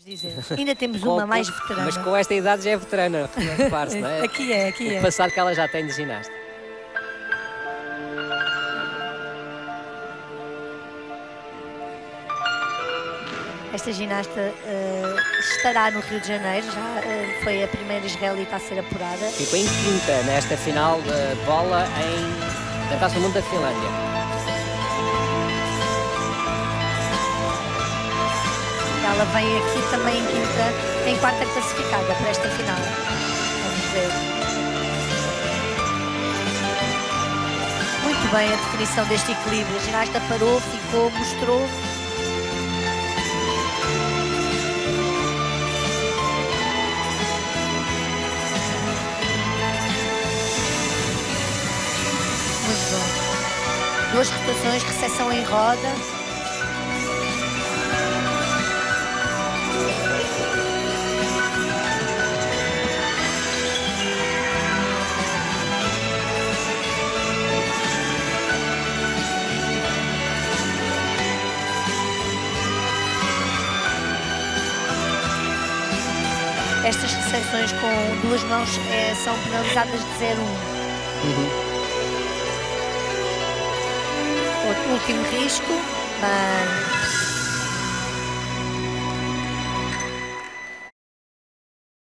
dizer. Ainda temos uma mais veterana. Mas com esta idade já é veterana, repare-se, não é? Aqui é. O passado que ela já tem de ginasta. Esta ginasta estará no Rio de Janeiro, já foi a primeira israelita a ser apurada. Ficou em quinta nesta final de bola da Taça do Mundo da Finlândia. Ela vem aqui também em quinta, em quarta classificada para esta final. Vamos ver. Muito bem a definição deste equilíbrio. A ginasta parou, ficou, mostrou. Muito bom. Duas rotações, recepção em roda. Estas recepções com duas mãos são penalizadas de 0-1. O último risco. Bem.